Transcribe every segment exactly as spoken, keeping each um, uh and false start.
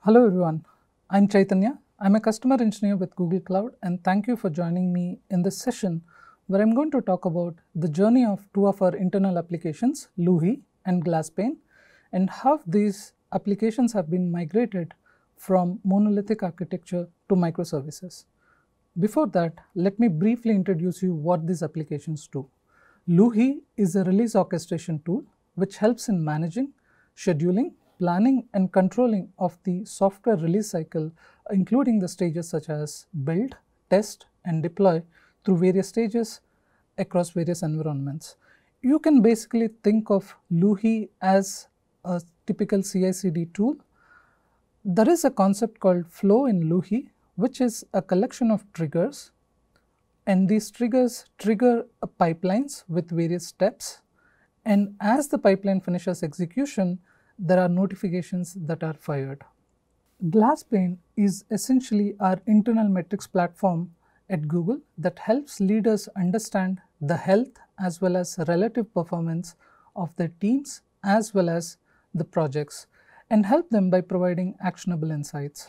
Hello everyone, I'm Chaitanya. I'm a customer engineer with Google Cloud, and thank you for joining me in this session where I'm going to talk about the journey of two of our internal applications, Luhi and Glasspane, and how these applications have been migrated from monolithic architecture to microservices. Before that, let me briefly introduce you what these applications do. Luhi is a release orchestration tool which helps in managing, scheduling, planning and controlling of the software release cycle, including the stages such as build, test and deploy through various stages across various environments. You can basically think of Luhi as a typical C I C D tool. There is a concept called flow in Luhi, which is a collection of triggers, and these triggers trigger pipelines with various steps, and as the pipeline finishes execution, there are notifications that are fired. Glasspane is essentially our internal metrics platform at Google that helps leaders understand the health as well as relative performance of their teams as well as the projects, and help them by providing actionable insights.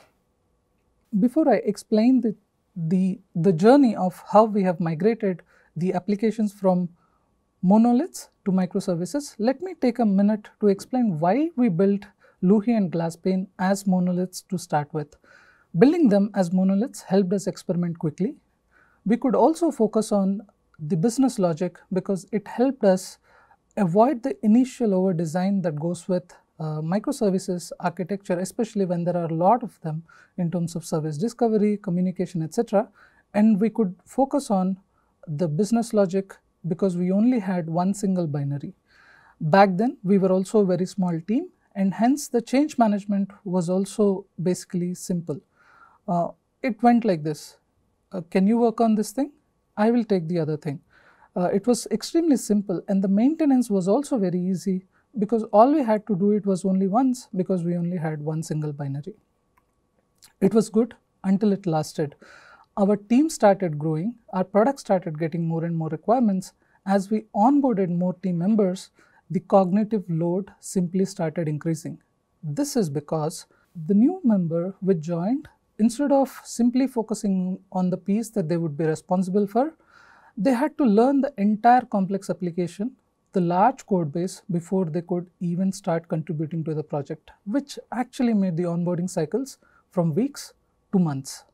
Before I explain the, the, the journey of how we have migrated the applications from monoliths to microservices, let me take a minute to explain why we built Luhi and Glasspane as monoliths to start with. Building them as monoliths helped us experiment quickly. We could also focus on the business logic because it helped us avoid the initial over design that goes with uh, microservices architecture, especially when there are a lot of them in terms of service discovery, communication, et cetera. And we could focus on the business logic because we only had one single binary. Back then, we were also a very small team, and hence the change management was also basically simple. Uh, it went like this. Uh, can you work on this thing? I will take the other thing. Uh, it was extremely simple, and the maintenance was also very easy because all we had to do it was only once because we only had one single binary. It was good until it lasted. Our team started growing, our product started getting more and more requirements. As we onboarded more team members, the cognitive load simply started increasing. This is because the new member which joined, instead of simply focusing on the piece that they would be responsible for, they had to learn the entire complex application, the large code base, before they could even start contributing to the project, which actually made the onboarding cycles from weeks to months.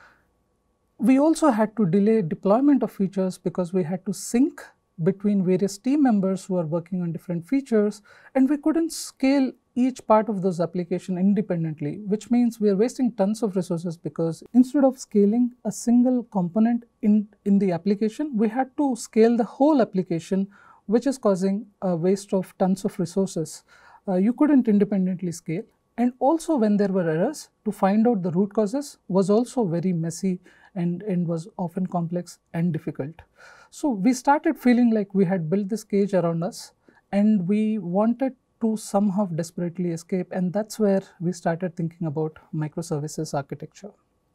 We also had to delay deployment of features because we had to sync between various team members who are working on different features, and we couldn't scale each part of those applications independently, which means we are wasting tons of resources because instead of scaling a single component in, in the application, we had to scale the whole application, which is causing a waste of tons of resources. Uh, you couldn't independently scale. And also when there were errors, to find out the root causes was also very messy and, and was often complex and difficult. So we started feeling like we had built this cage around us and we wanted to somehow desperately escape, and that's where we started thinking about microservices architecture.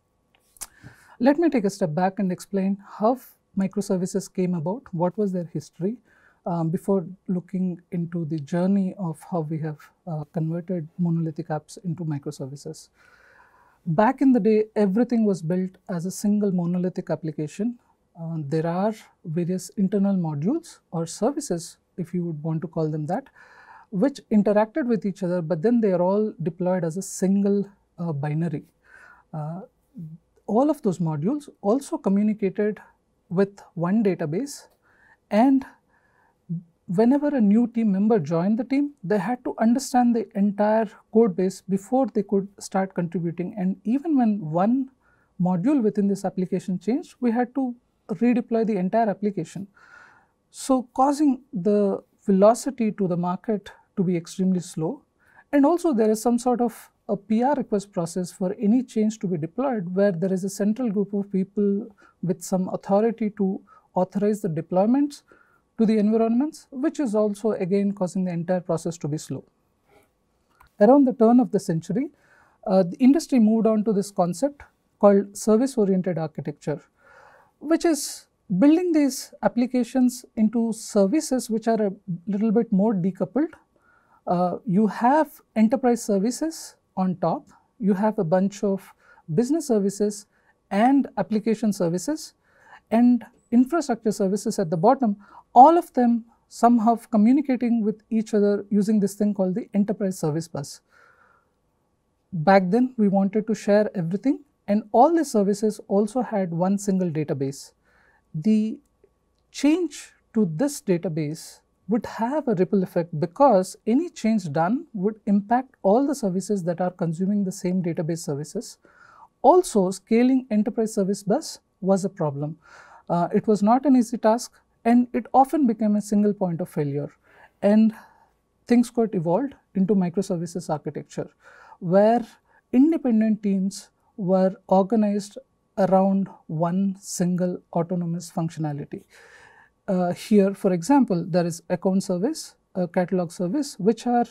Let me take a step back and explain how microservices came about, what was their history, Um, before looking into the journey of how we have uh, converted monolithic apps into microservices. Back in the day, everything was built as a single monolithic application. Uh, there are various internal modules or services, if you would want to call them that, which interacted with each other, but then they are all deployed as a single uh, binary. Uh, all of those modules also communicated with one database, and whenever a new team member joined the team, they had to understand the entire code base before they could start contributing. And even when one module within this application changed, we had to redeploy the entire application. So causing the velocity to the market to be extremely slow. And also there is some sort of a P R request process for any change to be deployed, where there is a central group of people with some authority to authorize the deployments to the environments, which is also again causing the entire process to be slow. Around the turn of the century, uh, the industry moved on to this concept called service-oriented architecture, which is building these applications into services which are a little bit more decoupled. Uh, you have enterprise services on top, you have a bunch of business services and application services and infrastructure services at the bottom, all of them somehow communicating with each other using this thing called the enterprise service bus. Back then, we wanted to share everything, and all the services also had one single database. The change to this database would have a ripple effect because any change done would impact all the services that are consuming the same database services. Also, scaling enterprise service bus was a problem. Uh, it was not an easy task, and it often became a single point of failure. And things got evolved into microservices architecture, where independent teams were organized around one single autonomous functionality. Uh, here, for example, there is account service, a catalog service, which are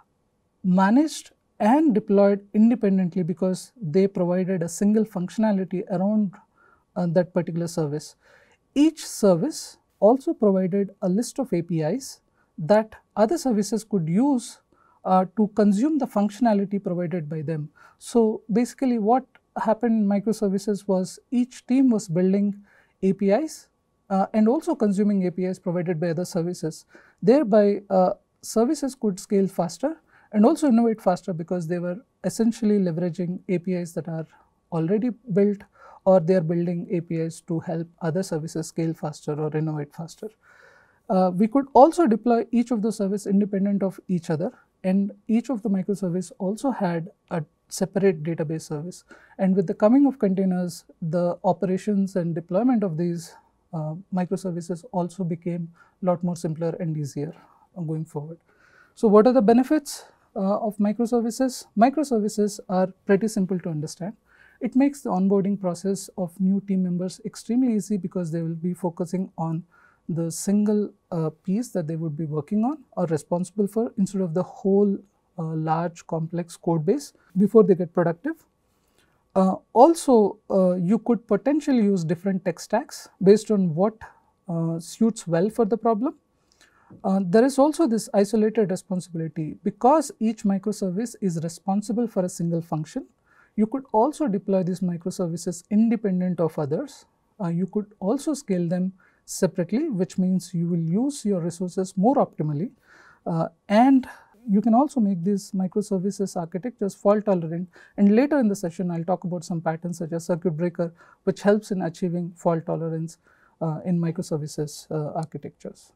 managed and deployed independently because they provided a single functionality around uh, that particular service. Each service also provided a list of A P Is that other services could use uh, to consume the functionality provided by them. So basically what happened in microservices was each team was building A P Is uh, and also consuming A P Is provided by other services. Thereby, uh, services could scale faster and also innovate faster because they were essentially leveraging A P Is that are already built, or they are building A P Is to help other services scale faster or innovate faster. Uh, we could also deploy each of the services independent of each other, and each of the microservices also had a separate database service. And with the coming of containers, the operations and deployment of these uh, microservices also became a lot more simpler and easier going forward. So what are the benefits uh, of microservices? Microservices are pretty simple to understand. It makes the onboarding process of new team members extremely easy because they will be focusing on the single uh, piece that they would be working on or responsible for instead of the whole uh, large complex code base before they get productive. Uh, also, uh, you could potentially use different tech stacks based on what uh, suits well for the problem. Uh, there is also this isolated responsibility. Because each microservice is responsible for a single function, you could also deploy these microservices independent of others. Uh, you could also scale them separately, which means you will use your resources more optimally. Uh, and you can also make these microservices architectures fault tolerant. And later in the session, I'll talk about some patterns such as circuit breaker, which helps in achieving fault tolerance uh, in microservices uh, architectures.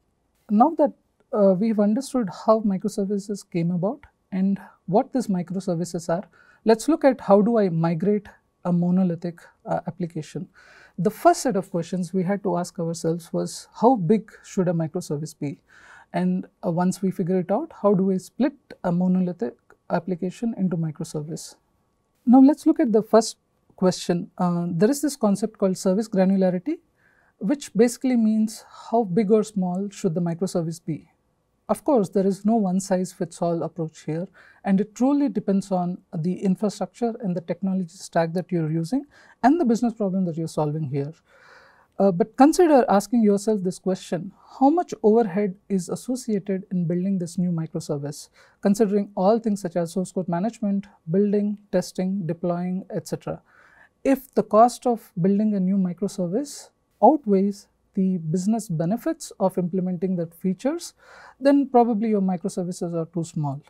Now that uh, we've understood how microservices came about and what these microservices are, let's look at how do I migrate a monolithic uh, application. The first set of questions we had to ask ourselves was, how big should a microservice be? And uh, once we figure it out, how do we split a monolithic application into microservice? Now let's look at the first question. Uh, there is this concept called service granularity, which basically means how big or small should the microservice be. Of course, there is no one-size-fits-all approach here, and it truly depends on the infrastructure and the technology stack that you're using and the business problem that you're solving here. Uh, but consider asking yourself this question: how much overhead is associated in building this new microservice, considering all things such as source code management, building, testing, deploying, et cetera. If the cost of building a new microservice outweighs the business benefits of implementing that features, then probably your microservices are too small.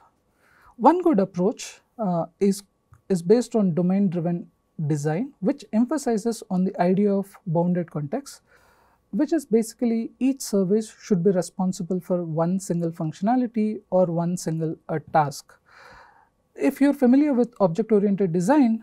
One good approach uh, is, is based on domain-driven design, which emphasizes on the idea of bounded context, which is basically each service should be responsible for one single functionality or one single uh, task. If you're familiar with object-oriented design,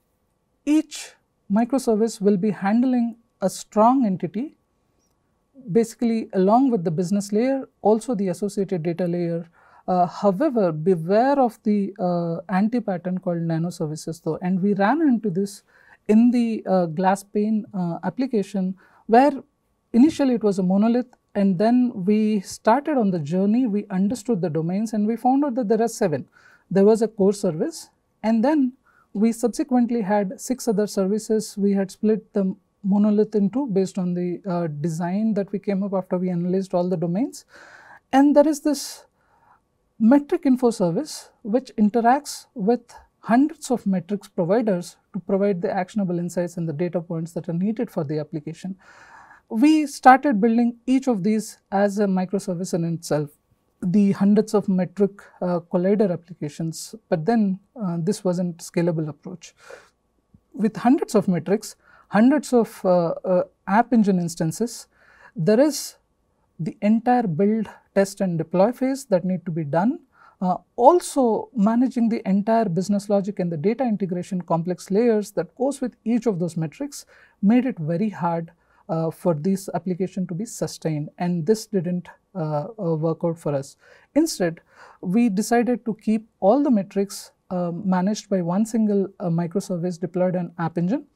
each microservice will be handling a strong entity, basically along with the business layer, also the associated data layer. Uh, however, beware of the uh, anti-pattern called nanoservices though, and we ran into this in the uh, glass pane uh, application, where initially it was a monolith, and then we started on the journey, we understood the domains, and we found out that there are seven. There was a core service, and then we subsequently had six other services. We had split the monolith into based on the uh, design that we came up after we analyzed all the domains. And there is this metric info service which interacts with hundreds of metrics providers to provide the actionable insights and the data points that are needed for the application. We started building each of these as a microservice in itself, the hundreds of metric uh, collider applications, but then uh, this wasn't scalable approach. With hundreds of metrics, hundreds of uh, uh, app engine instances, there is the entire build, test and deploy phase that need to be done. Uh, also managing the entire business logic and the data integration complex layers that goes with each of those metrics made it very hard uh, for this application to be sustained, and this didn't uh, uh, work out for us. Instead, we decided to keep all the metrics uh, managed by one single uh, microservice deployed on App Engine,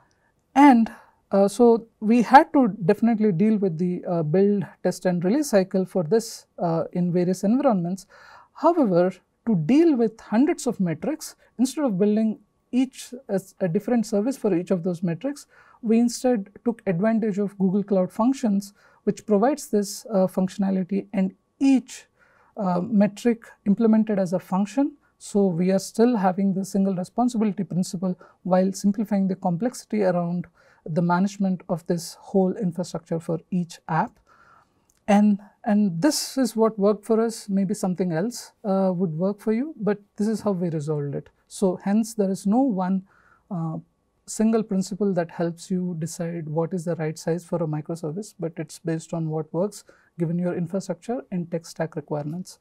and uh, so we had to definitely deal with the uh, build, test and release cycle for this uh, in various environments. However, to deal with hundreds of metrics, instead of building each as a different service for each of those metrics, we instead took advantage of Google Cloud Functions, which provides this uh, functionality, and each uh, metric implemented as a function. So we are still having the single responsibility principle while simplifying the complexity around the management of this whole infrastructure for each app. And, and this is what worked for us. Maybe something else uh, would work for you, but this is how we resolved it. So hence there is no one uh, single principle that helps you decide what is the right size for a microservice, but it's based on what works given your infrastructure and tech stack requirements.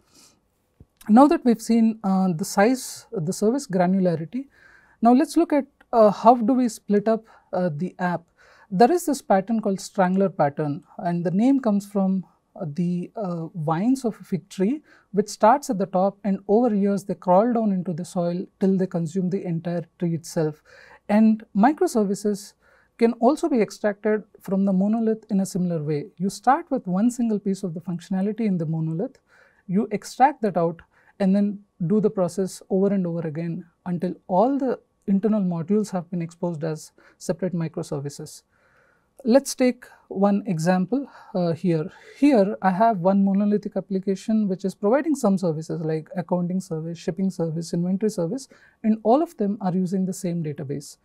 Now that we've seen uh, the size, the service granularity, now let's look at uh, how do we split up uh, the app. There is this pattern called strangler pattern, and the name comes from uh, the uh, vines of a fig tree, which starts at the top and over years they crawl down into the soil till they consume the entire tree itself. And microservices can also be extracted from the monolith in a similar way. You start with one single piece of the functionality in the monolith, you extract that out and then do the process over and over again until all the internal modules have been exposed as separate microservices. Let's take one example uh, here. Here I have one monolithic application which is providing some services like accounting service, shipping service, inventory service, and all of them are using the same database.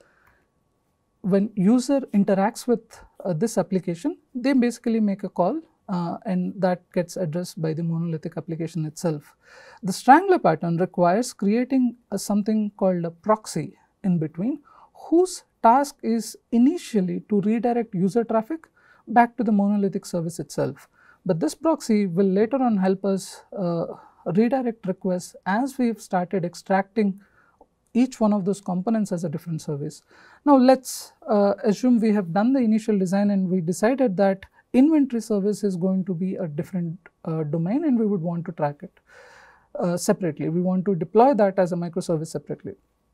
When user interacts with uh, this application, they basically make a call uh, and that gets addressed by the monolithic application itself. The strangler pattern requires creating a, something called a proxy in between, whose task is initially to redirect user traffic back to the monolithic service itself. But this proxy will later on help us uh, redirect requests as we've started extracting each one of those components as a different service. Now let's uh, assume we have done the initial design and we decided that inventory service is going to be a different uh, domain and we would want to track it uh, separately. We want to deploy that as a microservice separately.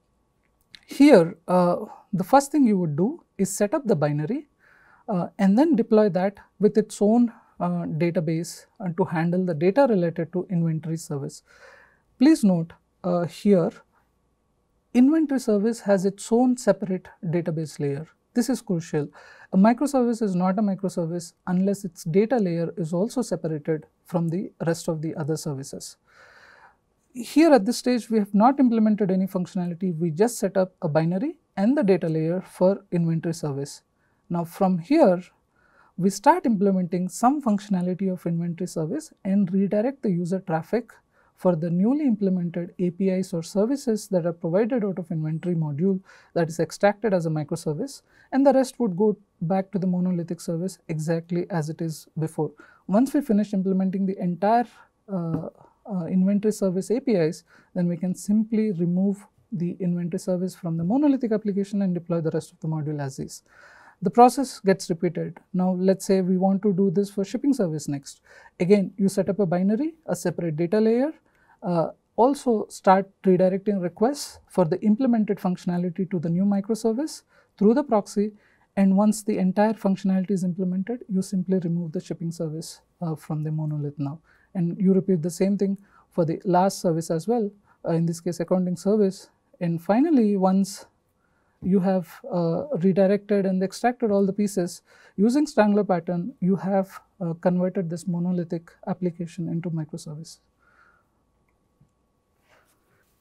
Here, uh, the first thing you would do is set up the binary uh, and then deploy that with its own uh, database uh, to handle the data related to inventory service. Please note uh, here, inventory service has its own separate database layer. This is crucial. A microservice is not a microservice unless its data layer is also separated from the rest of the other services. Here at this stage, we have not implemented any functionality. We just set up a binary and the data layer for inventory service. Now from here, we start implementing some functionality of inventory service and redirect the user traffic for the newly implemented A P Is or services that are provided out of inventory module that is extracted as a microservice, and the rest would go back to the monolithic service exactly as it is before. Once we finish implementing the entire uh, uh, inventory service A P Is, then we can simply remove the inventory service from the monolithic application and deploy the rest of the module as is. The process gets repeated. Now let's say we want to do this for shipping service next. Again, you set up a binary, a separate data layer, uh, also start redirecting requests for the implemented functionality to the new microservice through the proxy, and once the entire functionality is implemented, you simply remove the shipping service uh, from the monolith now. And you repeat the same thing for the last service as well, uh, in this case accounting service. And finally, once you have uh, redirected and extracted all the pieces using strangler pattern, you have uh, converted this monolithic application into microservice.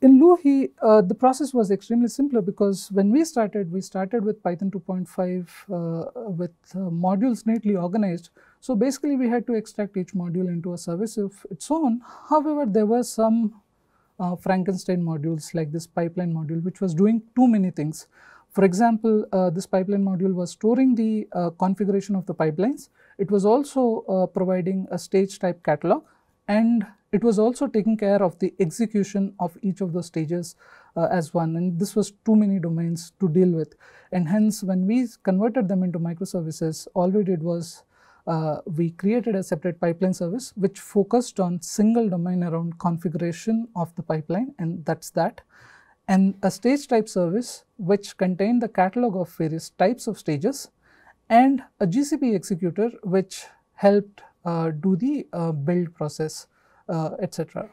in Luhi, uh, the process was extremely simpler because when we started, we started with Python two point five uh, with uh, modules neatly organized. So basically, we had to extract each module into a service of its own. However, there were some uh, Frankenstein modules like this pipeline module, which was doing too many things. For example, uh, this pipeline module was storing the uh, configuration of the pipelines. It was also uh, providing a stage type catalog, and it was also taking care of the execution of each of the stages uh, as one, and this was too many domains to deal with. And hence, when we converted them into microservices, all we did was uh, we created a separate pipeline service which focused on single domain around configuration of the pipeline, and that's that. And a stage type service which contained the catalog of various types of stages, and a G C P executor which helped uh, do the uh, build process, uh, et cetera.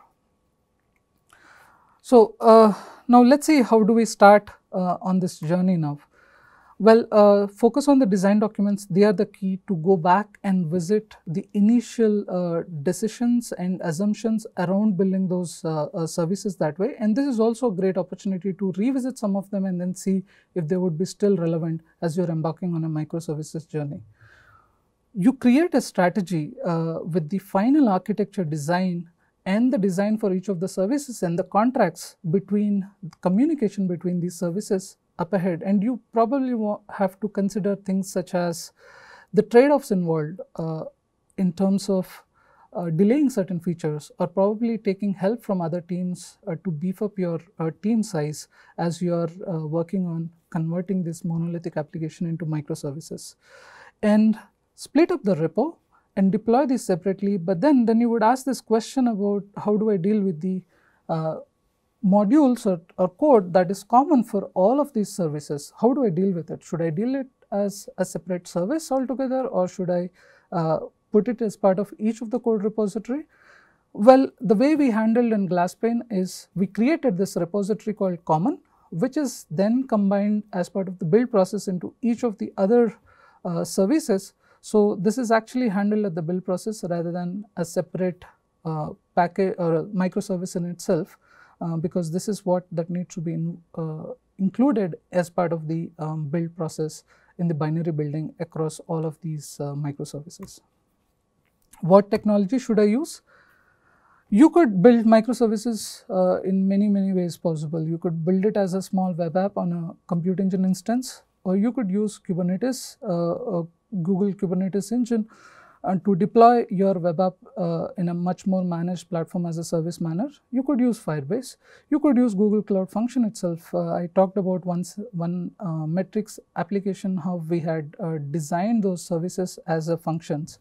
So uh, now let's see how do we start uh, on this journey now. Well, uh, focus on the design documents. They are the key to go back and visit the initial uh, decisions and assumptions around building those uh, uh, services that way. And this is also a great opportunity to revisit some of them and then see if they would be still relevant as you're embarking on a microservices journey. You create a strategy uh, with the final architecture design and the design for each of the services and the contracts between communication between these services up ahead, and you probably have to consider things such as the trade-offs involved uh, in terms of uh, delaying certain features, or probably taking help from other teams uh, to beef up your uh, team size as you are uh, working on converting this monolithic application into microservices. And split up the repo and deploy these separately, but then, then you would ask this question about how do I deal with the uh, modules or, or code that is common for all of these services. How do I deal with it? Should I deal it as a separate service altogether, or should I uh, put it as part of each of the code repository? Well, the way we handled in Glasspane is we created this repository called common, which is then combined as part of the build process into each of the other uh, services. So this is actually handled at the build process rather than a separate uh, package or a microservice in itself. Uh, because this is what that needs to be in, uh, included as part of the um, build process in the binary building across all of these uh, microservices. What technology should I use? You could build microservices uh, in many, many ways possible. You could build it as a small web app on a compute engine instance, or you could use Kubernetes, uh, a Google Kubernetes engine, and to deploy your web app uh, in a much more managed platform as a service manner. You could use Firebase. You could use Google Cloud Function itself. Uh, I talked about once one uh, metrics application, how we had uh, designed those services as a functions.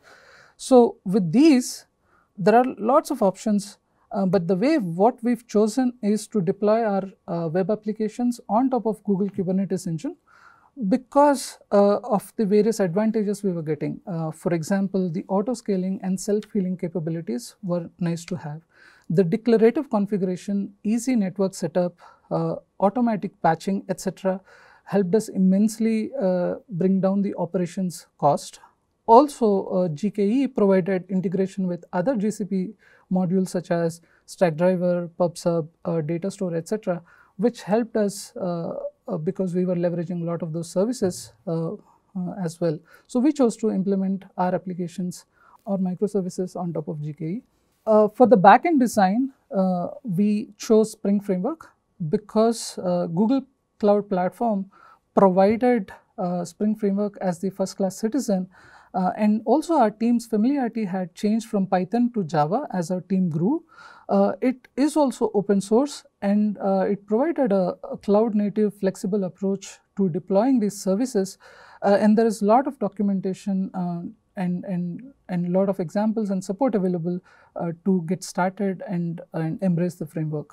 So with these, there are lots of options, uh, but the way what we've chosen is to deploy our uh, web applications on top of Google Kubernetes engine, because uh, of the various advantages we were getting. Uh, for example, the auto scaling and self-healing capabilities were nice to have. The declarative configuration, easy network setup, uh, automatic patching, et cetera helped us immensely uh, bring down the operations cost. Also, uh, G K E provided integration with other G C P modules such as Stackdriver, PubSub, uh, Datastore, et cetera, which helped us uh, uh, because we were leveraging a lot of those services uh, uh, as well. So we chose to implement our applications or microservices on top of G K E. Uh, for the backend design, uh, we chose Spring Framework because uh, Google Cloud Platform provided uh, Spring Framework as the first class citizen. Uh, and also our team's familiarity had changed from Python to Java as our team grew. Uh, it is also open source, and uh, it provided a, a cloud native flexible approach to deploying these services. Uh, and there is a lot of documentation uh, and, and, and a lot of examples and support available uh, to get started and, and embrace the framework.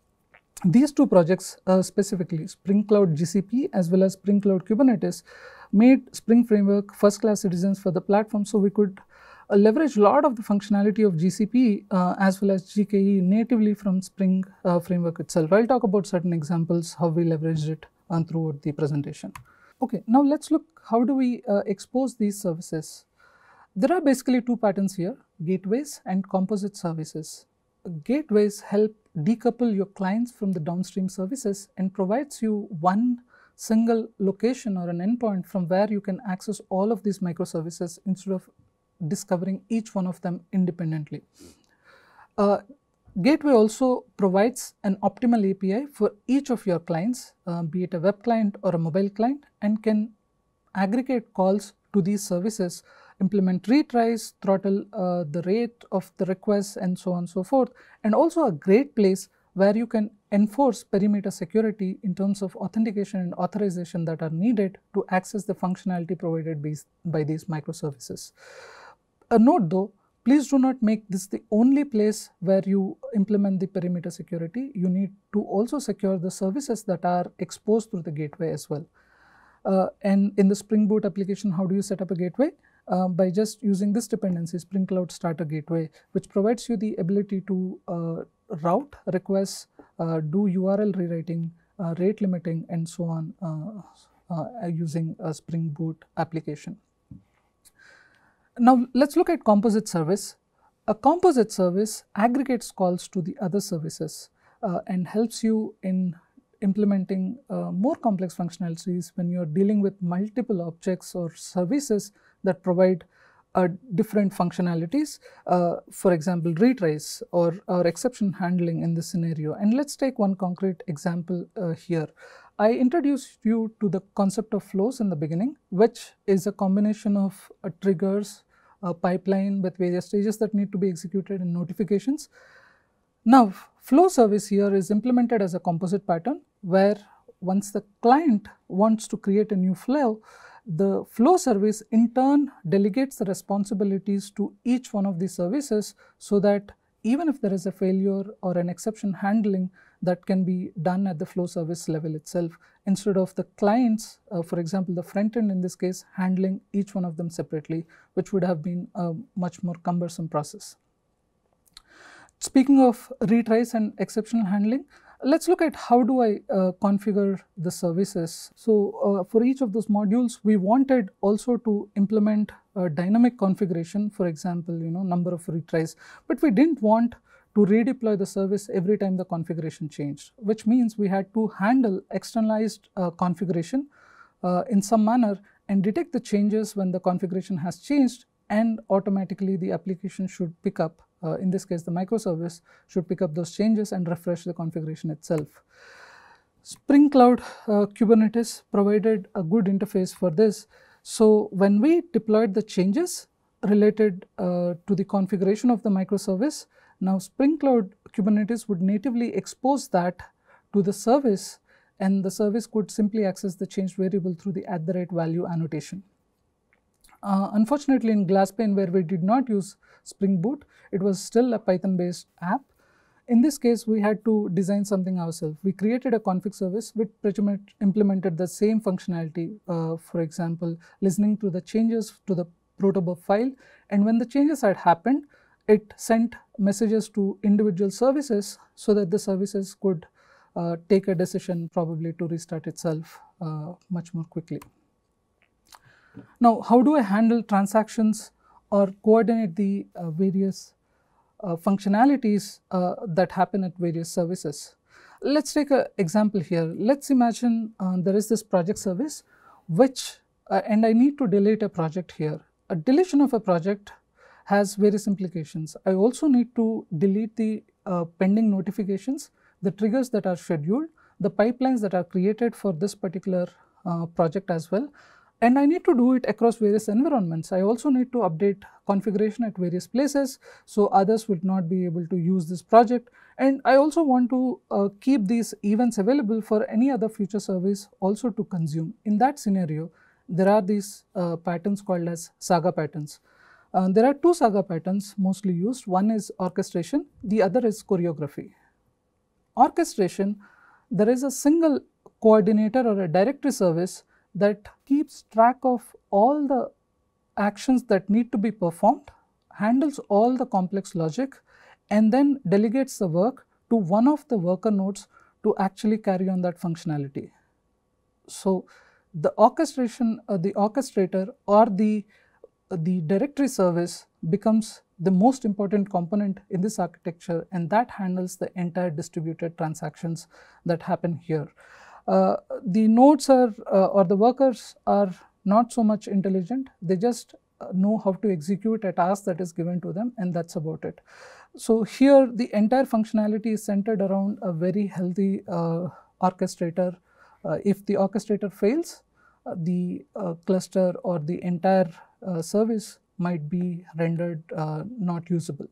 These two projects uh, specifically, Spring Cloud G C P as well as Spring Cloud Kubernetes, made Spring Framework first class citizens for the platform, so we could uh, leverage a lot of the functionality of G C P uh, as well as G K E natively from Spring uh, Framework itself. I'll talk about certain examples how we leveraged it uh, throughout the presentation. Okay, now let's look how do we uh, expose these services. There are basically two patterns here, gateways and composite services. gateways help decouple your clients from the downstream services and provides you one single location or an endpoint from where you can access all of these microservices instead of discovering each one of them independently. Uh, Gateway also provides an optimal A P I for each of your clients, uh, be it a web client or a mobile client, and can aggregate calls to these services, implement retries, throttle uh, the rate of the requests, and so on and so forth, and also a great place where you can enforce perimeter security in terms of authentication and authorization that are needed to access the functionality provided by, by these microservices. A note though, please do not make this the only place where you implement the perimeter security. You need to also secure the services that are exposed through the gateway as well. Uh, and in the Spring Boot application, how do you set up a gateway? Uh, by just using this dependency, Spring Cloud Starter Gateway, which provides you the ability to uh, route requests, uh, do U R L rewriting, uh, rate limiting, and so on uh, uh, using a Spring Boot application. Now, let's look at composite service. A composite service aggregates calls to the other services uh, and helps you in implementing uh, more complex functionalities when you are dealing with multiple objects or services that provide uh, different functionalities, uh, for example, retries or, or exception handling in this scenario. And let's take one concrete example uh, here. I introduced you to the concept of flows in the beginning, which is a combination of uh, triggers, a pipeline with various stages that need to be executed, and notifications. Now, flow service here is implemented as a composite pattern where once the client wants to create a new flow, the flow service in turn delegates the responsibilities to each one of these services, so that even if there is a failure or an exception handling, that can be done at the flow service level itself, instead of the clients, uh, for example, the front end in this case, handling each one of them separately, which would have been a much more cumbersome process. Speaking of retries and exceptional handling, let's look at how do I uh, configure the services. So uh, for each of those modules, we wanted also to implement a dynamic configuration, for example, you know, number of retries, but we didn't want to redeploy the service every time the configuration changed, which means we had to handle externalized uh, configuration uh, in some manner and detect the changes when the configuration has changed, and automatically the application should pick up, uh, in this case the microservice should pick up those changes and refresh the configuration itself. Spring Cloud uh, Kubernetes provided a good interface for this. So when we deployed the changes related uh, to the configuration of the microservice, now Spring Cloud Kubernetes would natively expose that to the service, and the service could simply access the changed variable through the at the rate value annotation. Uh, unfortunately, in Glasspane, where we did not use Spring Boot, it was still a Python-based app. In this case, we had to design something ourselves. We created a config service which pretty much implemented the same functionality, uh, for example, listening to the changes to the protobuf file, and when the changes had happened, it sent messages to individual services so that the services could uh, take a decision probably to restart itself uh, much more quickly. Now, how do I handle transactions or coordinate the uh, various uh, functionalities uh, that happen at various services? Let's take an example here. Let's imagine uh, there is this project service which, uh, and I need to delete a project here. A deletion of a project has various implications. I also need to delete the uh, pending notifications, the triggers that are scheduled, the pipelines that are created for this particular uh, project as well. And I need to do it across various environments. I also need to update configuration at various places so others would not be able to use this project. And I also want to uh, keep these events available for any other future service also to consume. In that scenario, there are these uh, patterns called as saga patterns. Uh, there are two saga patterns mostly used. One is orchestration, the other is choreography. Orchestration, there is a single coordinator or a directory service that keeps track of all the actions that need to be performed, handles all the complex logic, and then delegates the work to one of the worker nodes to actually carry on that functionality. So the orchestration, uh, the orchestrator or the, uh, the directory service becomes the most important component in this architecture, and that handles the entire distributed transactions that happen here. Uh, the nodes are uh, or the workers are not so much intelligent. They just uh, know how to execute a task that is given to them, and that's about it. So here the entire functionality is centered around a very healthy uh, orchestrator. Uh, if the orchestrator fails, uh, the uh, cluster or the entire uh, service might be rendered uh, not usable.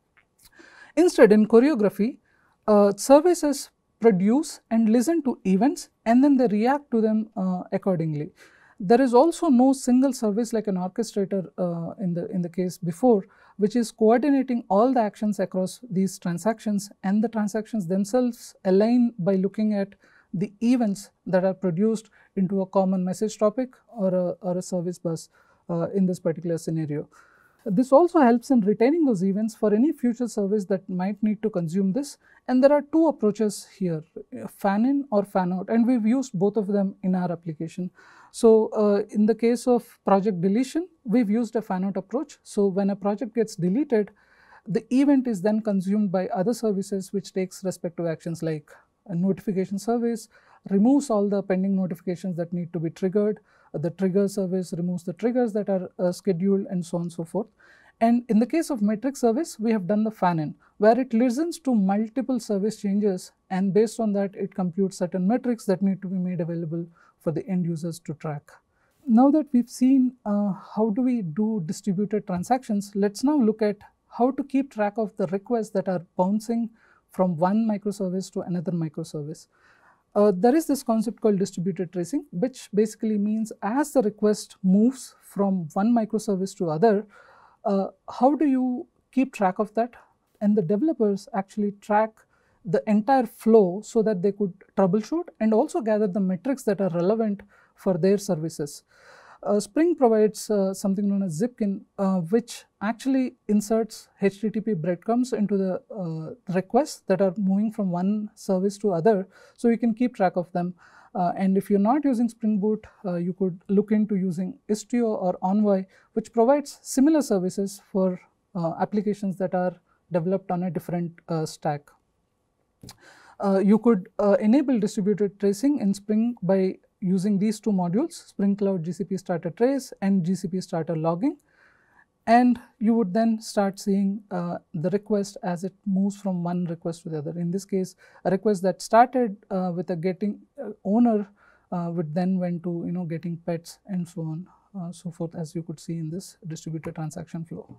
Instead, in choreography, uh, services produce and listen to events, and then they react to them uh, accordingly. There is also no single service like an orchestrator uh, in the in the case before, which is coordinating all the actions across these transactions, and the transactions themselves align by looking at the events that are produced into a common message topic or a, or a service bus uh, in this particular scenario. This also helps in retaining those events for any future service that might need to consume this. And there are two approaches here, fan in or fan out, and we've used both of them in our application. So uh, in the case of project deletion, we've used a fan out approach. So when a project gets deleted, the event is then consumed by other services, which takes respective actions like a notification service, removes all the pending notifications that need to be triggered. The trigger service removes the triggers that are uh, scheduled, and so on and so forth. And in the case of metric service, we have done the fan-in, where it listens to multiple service changes, and based on that, it computes certain metrics that need to be made available for the end users to track. Now that we've seen uh, how do we do distributed transactions, let's now look at how to keep track of the requests that are bouncing from one microservice to another microservice. Uh, there is this concept called distributed tracing, which basically means as the request moves from one microservice to other, uh, how do you keep track of that? And the developers actually track the entire flow so that they could troubleshoot and also gather the metrics that are relevant for their services. Uh, Spring provides uh, something known as Zipkin, uh, which actually inserts H T T P breadcrumbs into the uh, requests that are moving from one service to other, so you can keep track of them. Uh, and if you're not using Spring Boot, uh, you could look into using Istio or Envoy, which provides similar services for uh, applications that are developed on a different uh, stack. Uh, you could uh, enable distributed tracing in Spring by using these two modules, Spring Cloud G C P Starter Trace and G C P Starter Logging, and you would then start seeing uh, the request as it moves from one request to the other. In this case, a request that started uh, with a getting uh, owner uh, would then went to you know getting pets and so on, uh, so forth, as you could see in this distributed transaction flow.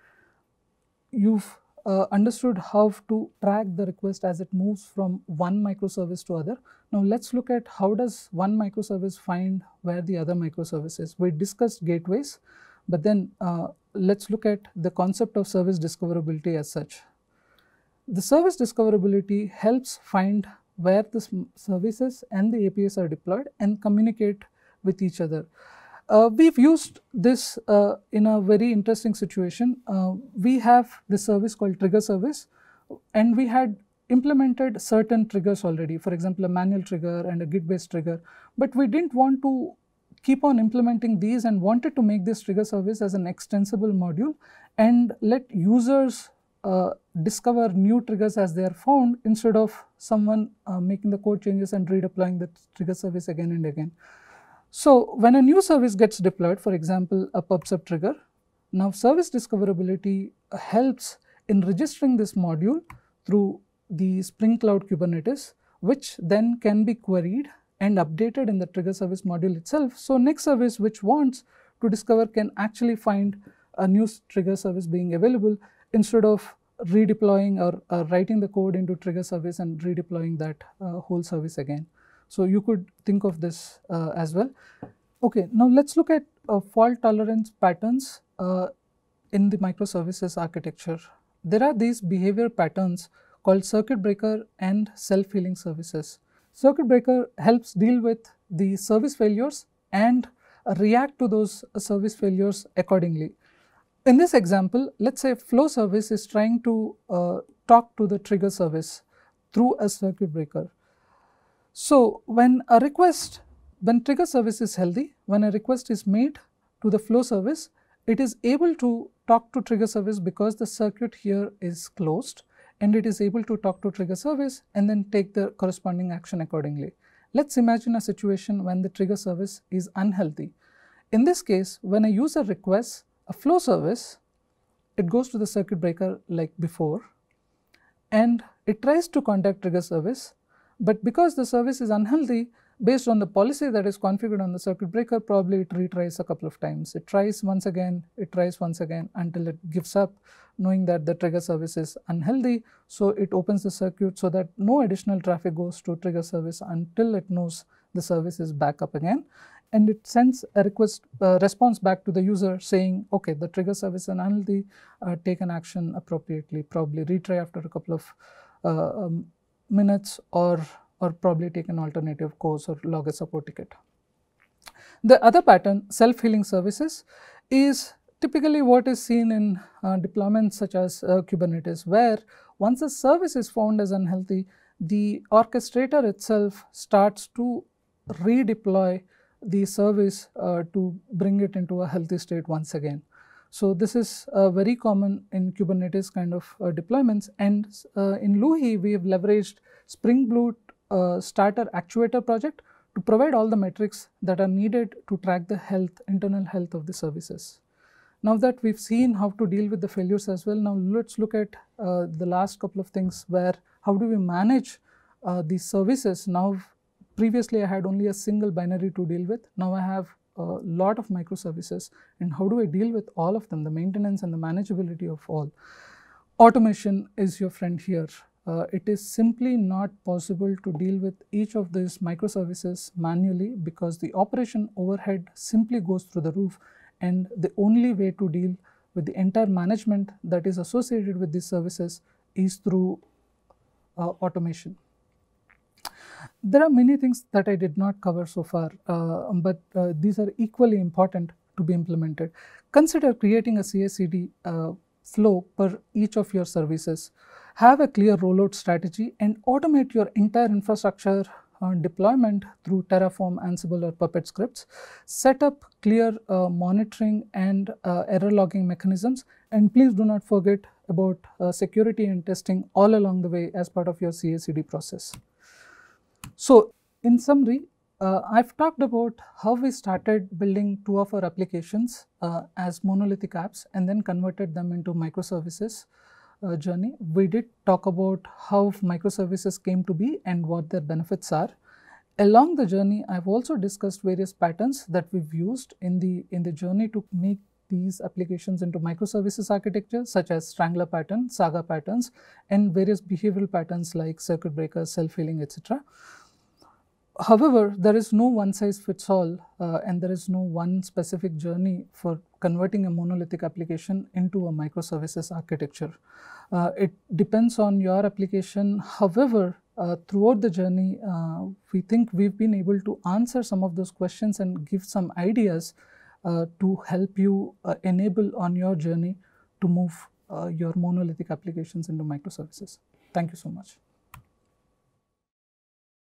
You've Uh, understood how to track the request as it moves from one microservice to other. Now let's look at how does one microservice find where the other microservice is. We discussed gateways, but then uh, let's look at the concept of service discoverability as such. The service discoverability helps find where the services and the A P Is are deployed and communicate with each other. Uh, we've used this uh, in a very interesting situation. Uh, we have this service called trigger service, and we had implemented certain triggers already, for example, a manual trigger and a Git based trigger, but we didn't want to keep on implementing these and wanted to make this trigger service as an extensible module and let users uh, discover new triggers as they are found, instead of someone uh, making the code changes and redeploying the trigger service again and again. So when a new service gets deployed, for example, a pub/sub trigger, now service discoverability helps in registering this module through the Spring Cloud Kubernetes, which then can be queried and updated in the trigger service module itself. So next service which wants to discover can actually find a new trigger service being available, instead of redeploying or uh, writing the code into trigger service and redeploying that uh, whole service again. So you could think of this uh, as well. Okay, now let's look at uh, fault tolerance patterns uh, in the microservices architecture. There are these behavior patterns called circuit breaker and self-healing services. Circuit breaker helps deal with the service failures and uh, react to those uh, service failures accordingly. In this example, let's say flow service is trying to uh, talk to the trigger service through a circuit breaker. So when a request, when trigger service is healthy, when a request is made to the flow service, it is able to talk to trigger service because the circuit here is closed, and it is able to talk to trigger service and then take the corresponding action accordingly. Let's imagine a situation when the trigger service is unhealthy. In this case, when a user requests a flow service, it goes to the circuit breaker like before, and it tries to contact trigger service, but because the service is unhealthy, based on the policy that is configured on the circuit breaker, probably it retries a couple of times. It tries once again, it tries once again until it gives up, knowing that the trigger service is unhealthy. So it opens the circuit so that no additional traffic goes to trigger service until it knows the service is back up again. And it sends a request uh, response back to the user saying, okay, the trigger service is unhealthy, uh, take an action appropriately, probably retry after a couple of uh, um, minutes, or or probably take an alternative course or log a support ticket. The other pattern, self-healing services, is typically what is seen in uh, deployments such as uh, Kubernetes, where once a service is found as unhealthy, the orchestrator itself starts to redeploy the service uh, to bring it into a healthy state once again. So this is uh, very common in Kubernetes kind of uh, deployments, and uh, in Luhi we have leveraged Spring Boot uh, starter actuator project to provide all the metrics that are needed to track the health, internal health of the services. Now that we've seen how to deal with the failures as well, now let's look at uh, the last couple of things, where how do we manage uh, these services. Now previously I had only a single binary to deal with, now I have a lot of microservices, and how do I deal with all of them, the maintenance and the manageability of all. Automation is your friend here. Uh, it is simply not possible to deal with each of these microservices manually because the operation overhead simply goes through the roof, and the only way to deal with the entire management that is associated with these services is through uh, automation. There are many things that I did not cover so far, uh, but uh, these are equally important to be implemented. Consider creating a C I C D uh, flow per each of your services. Have a clear rollout strategy and automate your entire infrastructure uh, deployment through Terraform, Ansible, or Puppet scripts. Set up clear uh, monitoring and uh, error logging mechanisms, and please do not forget about uh, security and testing all along the way as part of your C I C D process. So in summary, uh, I've talked about how we started building two of our applications uh, as monolithic apps and then converted them into microservices uh, journey. We did talk about how microservices came to be and what their benefits are. Along the journey, I've also discussed various patterns that we've used in the, in the journey to make these applications into microservices architecture, such as Strangler pattern, Saga patterns, and various behavioral patterns like circuit breakers, self-healing, et cetera. However, there is no one size fits all, uh, and there is no one specific journey for converting a monolithic application into a microservices architecture. Uh, it depends on your application. However, uh, throughout the journey, uh, we think we've been able to answer some of those questions and give some ideas uh, to help you uh, enable on your journey to move uh, your monolithic applications into microservices. Thank you so much.